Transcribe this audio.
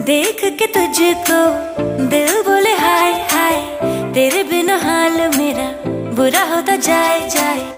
देख के तुझको दिल बोले हाय हाय, तेरे बिना हाल मेरा बुरा होता जाए जाए।